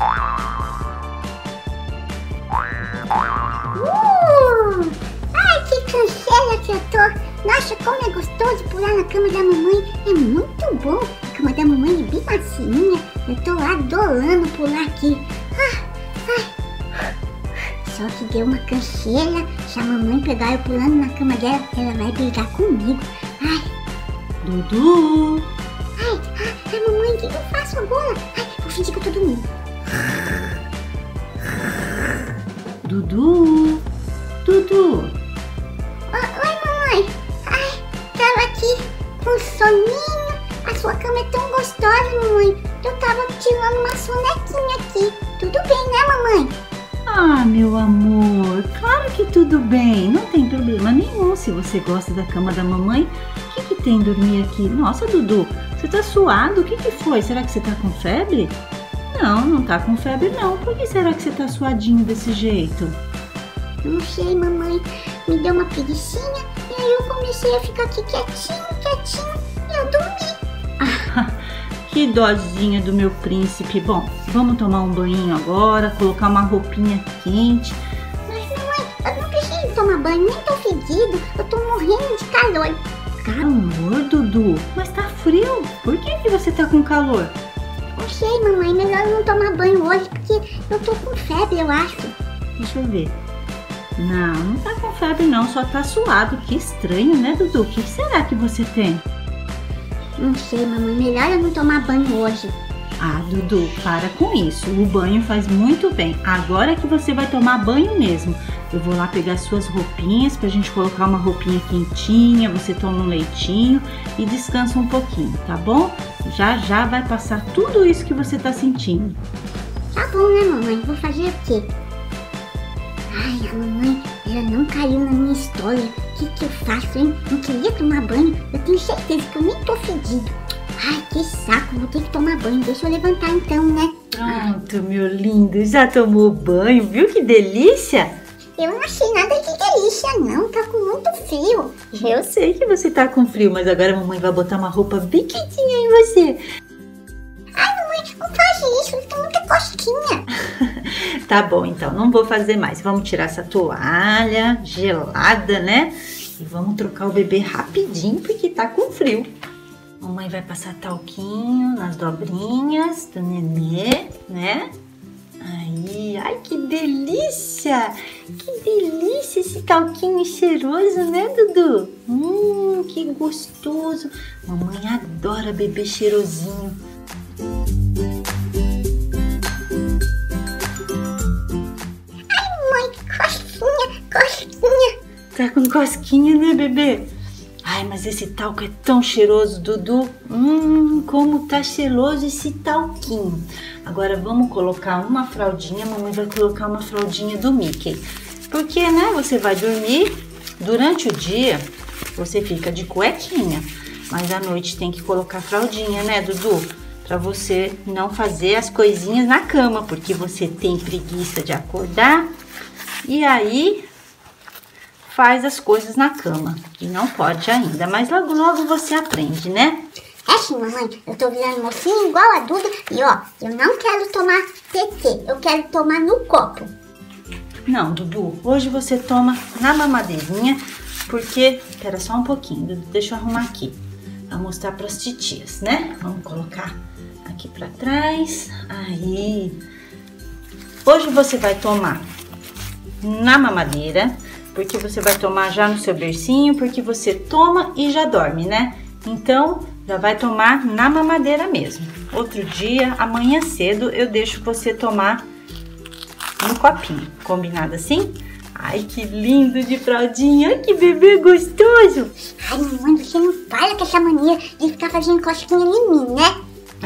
Ai, que cansela que eu tô. Nossa, como é gostoso pular na cama da mamãe. É muito bom. A cama da mamãe é bem macinha. Eu tô adorando pular aqui. Só que deu uma cansela. Se a mamãe pegar eu pulando na cama dela, ela vai brigar comigo. Ai. Dudu! Ai, mamãe, o que eu faço agora? Ai, vou fingir que eu tô dormindo. Dudu! Dudu! Oi, mamãe. Ai, tava aqui com soninho. A sua cama é tão gostosa, mamãe. Eu tava tirando uma sonequinha aqui. Tudo bem, né, mamãe? Ah, meu amor, claro que tudo bem, não tem problema nenhum se você gosta da cama da mamãe. O que tem dormir aqui? Nossa, Dudu, você tá suado, o que foi? Será que você tá com febre? Não, não tá com febre não, por que será que você tá suadinho desse jeito? Não sei, mamãe, me deu uma preguicinha e aí eu comecei a ficar aqui quietinho e eu dormi. Que dozinha do meu príncipe. Bom, vamos tomar um banho agora, colocar uma roupinha quente. Mas mamãe, eu não preciso tomar banho, nem tô fedido, eu tô morrendo de calor. Calor, Dudu? Mas tá frio, por que você tá com calor? Não sei, mamãe, melhor não tomar banho hoje porque eu tô com febre, eu acho. Deixa eu ver. Não tá com febre não, só tá suado. Que estranho, né, Dudu? O que será que você tem? Não sei, mamãe, melhor eu não tomar banho hoje. Ah, Dudu, para com isso. O banho faz muito bem. Agora que você vai tomar banho mesmo. Eu vou lá pegar suas roupinhas pra gente colocar uma roupinha quentinha. Você toma um leitinho e descansa um pouquinho, tá bom? Já vai passar tudo isso que você tá sentindo. Tá bom, né, mamãe? Vou fazer o quê? Ai, a mamãe, ela não caiu na minha história. O que eu faço, hein? Não queria tomar banho. Eu tenho certeza que eu nem tô fedido. Ai, que saco, vou ter que tomar banho. Deixa eu levantar então, né? Pronto, meu lindo. Já tomou banho, viu que delícia? Eu não achei nada de delícia, não. Tá com muito frio. Eu sei que você tá com frio, mas agora a mamãe vai botar uma roupa bem quentinha em você. Ai, mamãe, não faz isso. Tem muita cosquinha. Tá bom, então, não vou fazer mais. Vamos tirar essa toalha gelada, né? E vamos trocar o bebê rapidinho, porque tá com frio. Mamãe vai passar talquinho nas dobrinhas do nenê, né? Aí, ai, que delícia! Que delícia esse talquinho cheiroso, né, Dudu? Que gostoso! Mamãe adora bebê cheirosinho. Cosquinha. Tá com cosquinha, né, bebê? Ai, mas esse talco é tão cheiroso, Dudu. Como tá cheiroso esse talquinho. Agora vamos colocar uma fraldinha. A mamãe vai colocar uma fraldinha do Mickey. Porque, né, você vai dormir. Durante o dia, você fica de cuequinha. Mas à noite tem que colocar fraldinha, né, Dudu? Pra você não fazer as coisinhas na cama. Porque você tem preguiça de acordar. E aí faz as coisas na cama, e não pode ainda, mas logo logo você aprende, né? É sim, mamãe, eu tô virando mocinha igual a Duda, e ó, eu não quero tomar TT, eu quero tomar no copo. Não, Dudu, hoje você toma na mamadeirinha, porque, espera só um pouquinho, Dudu, deixa eu arrumar aqui, pra mostrar pras titias, né? Vamos colocar aqui pra trás, aí. Hoje você vai tomar na mamadeira, porque você vai tomar já no seu bercinho, porque você toma e já dorme, né? Então, já vai tomar na mamadeira mesmo. Outro dia, amanhã cedo, eu deixo você tomar no copinho. Combinado assim? Ai, que lindo de fraldinha. Ai, que bebê gostoso. Ai, mamãe, você não para com essa mania de ficar fazendo cosquinha em mim, né?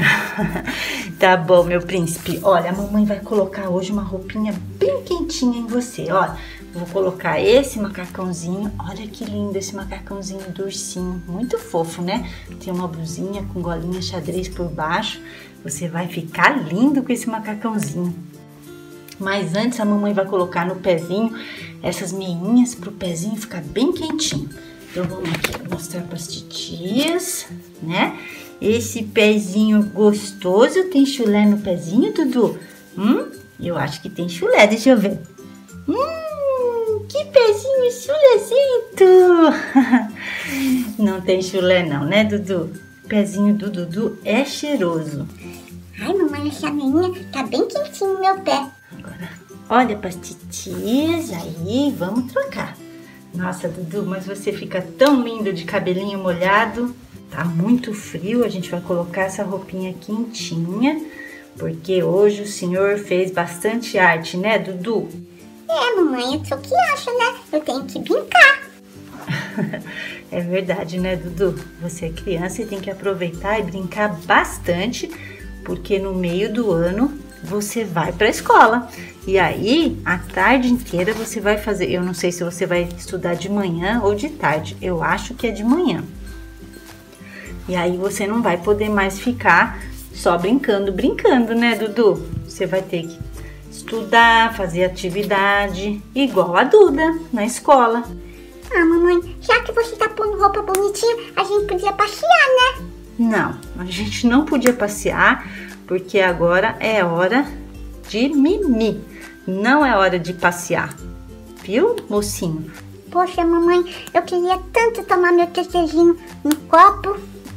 Tá bom, meu príncipe. Olha, a mamãe vai colocar hoje uma roupinha bem quentinha em você, ó. Vou colocar esse macacãozinho. Olha que lindo esse macacãozinho do ursinho. Muito fofo, né? Tem uma blusinha com golinha xadrez por baixo. Você vai ficar lindo com esse macacãozinho. Mas antes a mamãe vai colocar no pezinho essas meinhas pro pezinho ficar bem quentinho. Então vamos aqui mostrar para as titias, né? Esse pezinho gostoso. Tem chulé no pezinho, Dudu? Eu acho que tem chulé, deixa eu ver. Que pezinho chulezento! Não tem chulé não, né, Dudu? O pezinho do Dudu é cheiroso. Ai, mamãe, essa meinha tá bem quentinho no meu pé. Agora, olha para as titias, aí vamos trocar. Nossa, Dudu, mas você fica tão lindo de cabelinho molhado. Tá muito frio, a gente vai colocar essa roupinha quentinha, porque hoje o senhor fez bastante arte, né, Dudu? É, mamãe, eu sou que acha, né? Eu tenho que brincar. É verdade, né, Dudu? Você é criança e tem que aproveitar e brincar bastante, porque no meio do ano você vai para a escola. E aí, a tarde inteira você vai fazer... Eu não sei se você vai estudar de manhã ou de tarde. Eu acho que é de manhã. E aí você não vai poder mais ficar só brincando, né, Dudu? Você vai ter que estudar, fazer atividade, igual a Duda, na escola. Ah, mamãe, já que você tá pondo roupa bonitinha, a gente podia passear, né? Não, a gente não podia passear, porque agora é hora de mimir. Não é hora de passear. Viu, mocinho? Poxa, mamãe, eu queria tanto tomar meu tetezinho no copo.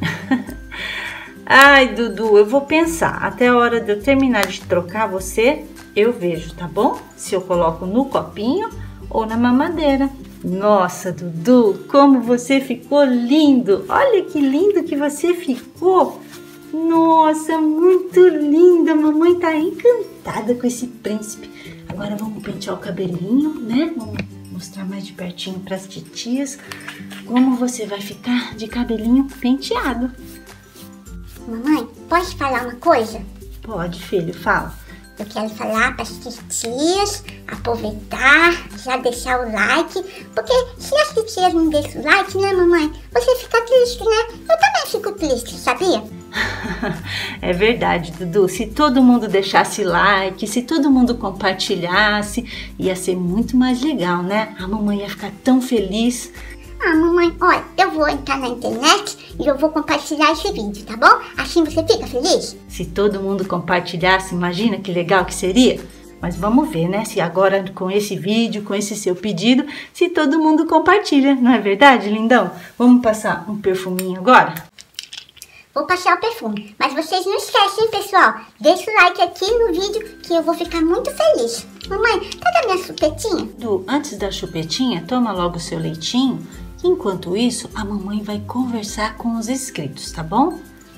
Ai, Dudu, eu vou pensar. Até a hora de eu terminar de trocar você, eu vejo, tá bom? Se eu coloco no copinho ou na mamadeira. Nossa, Dudu, como você ficou lindo! Olha que lindo que você ficou! Nossa, muito linda! Mamãe tá encantada com esse príncipe. Agora vamos pentear o cabelinho, né? Vamos mostrar mais de pertinho para as titias como você vai ficar de cabelinho penteado. Mamãe, posso falar uma coisa? Pode, filho, fala. Eu quero falar para as titias aproveitar, já deixar o like, porque se as titias não deixam o like, né, mamãe? Você fica triste, né? Eu também fico triste, sabia? É verdade, Dudu. Se todo mundo deixasse like, se todo mundo compartilhasse, ia ser muito mais legal, né? A mamãe ia ficar tão feliz. Ah, mamãe, olha, eu vou entrar na internet e eu vou compartilhar esse vídeo, tá bom? Assim você fica feliz? Se todo mundo compartilhasse, imagina que legal que seria. Mas vamos ver, né? Se agora com esse vídeo, com esse seu pedido, se todo mundo compartilha, não é verdade, lindão? Vamos passar um perfuminho agora? Vou passar o perfume, mas vocês não esquecem, pessoal. Deixa o like aqui no vídeo que eu vou ficar muito feliz. Mamãe, cadê a minha chupetinha? Du, antes da chupetinha, toma logo o seu leitinho. Enquanto isso, a mamãe vai conversar com os inscritos, tá bom?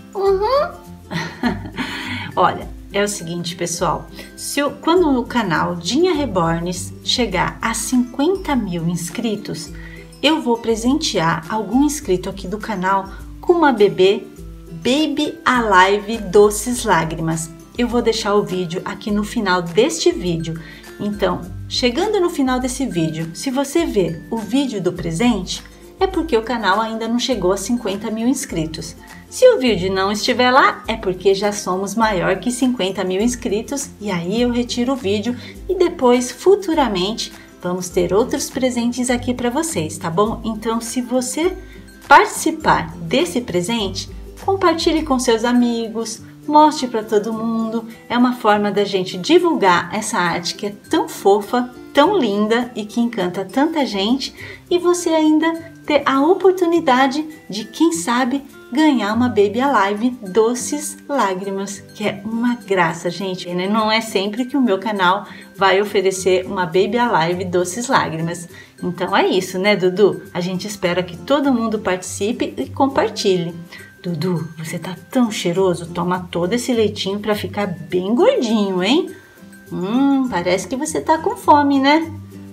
Olha, é o seguinte, pessoal. Quando o canal Dinha Reborns chegar a 50 mil inscritos, eu vou presentear algum inscrito aqui do canal com uma bebê Baby Alive Doces Lágrimas. Eu vou deixar o vídeo aqui no final deste vídeo. Então, chegando no final desse vídeo, se você ver o vídeo do presente, é porque o canal ainda não chegou a 50 mil inscritos. Se o vídeo não estiver lá, é porque já somos maior que 50 mil inscritos e aí eu retiro o vídeo e depois, futuramente, vamos ter outros presentes aqui para vocês, tá bom? Então, se você participar desse presente, compartilhe com seus amigos, mostre para todo mundo. É uma forma da gente divulgar essa arte que é tão fofa, tão linda e que encanta tanta gente, e você ainda ter a oportunidade de, quem sabe, ganhar uma Baby Alive Doces Lágrimas, que é uma graça, gente. Não é sempre que o meu canal vai oferecer uma Baby Alive Doces Lágrimas. Então é isso, né, Dudu? A gente espera que todo mundo participe e compartilhe. Dudu, você tá tão cheiroso, toma todo esse leitinho para ficar bem gordinho, hein? Parece que você tá com fome, né?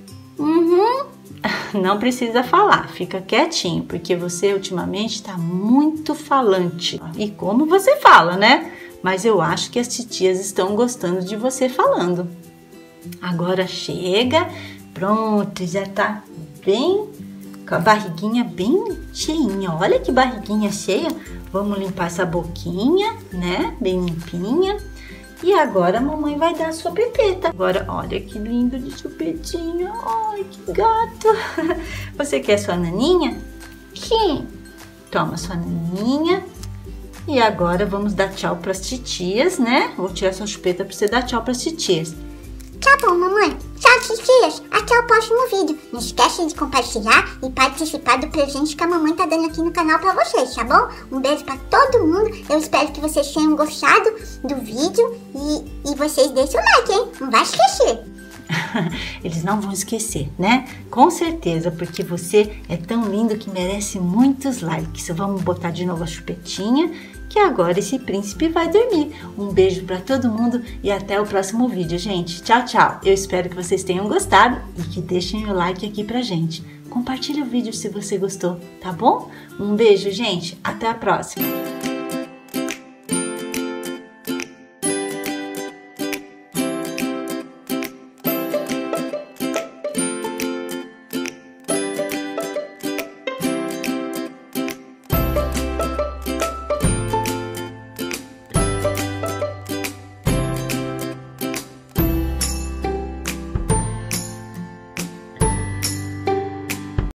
Não precisa falar, fica quietinho, porque você ultimamente tá muito falante. E como você fala, né? Mas eu acho que as titias estão gostando de você falando. Agora chega, pronto, já tá bem, com a barriguinha bem cheinha. Olha que barriguinha cheia. Vamos limpar essa boquinha, né? Bem limpinha. E agora a mamãe vai dar a sua pepeta. Agora, olha que lindo de chupetinha. Ai, que gato. Você quer sua naninha? Sim. Toma sua naninha. E agora vamos dar tchau pras titias, né? Vou tirar sua chupeta pra você dar tchau pras titias. Tá bom, mamãe. Tchau, titias. Até o próximo vídeo. Não esquece de compartilhar e participar do presente que a mamãe tá dando aqui no canal pra vocês, tá bom? Um beijo pra todo mundo. Eu espero que vocês tenham gostado do vídeo e vocês deixem o like, hein? Não vai esquecer. Eles não vão esquecer, né? Com certeza, porque você é tão lindo que merece muitos likes. Vamos botar de novo a chupetinha, que agora esse príncipe vai dormir. Um beijo para todo mundo e até o próximo vídeo, gente. Tchau, tchau. Eu espero que vocês tenham gostado e que deixem o like aqui pra gente. Compartilhe o vídeo se você gostou, tá bom? Um beijo, gente. Até a próxima.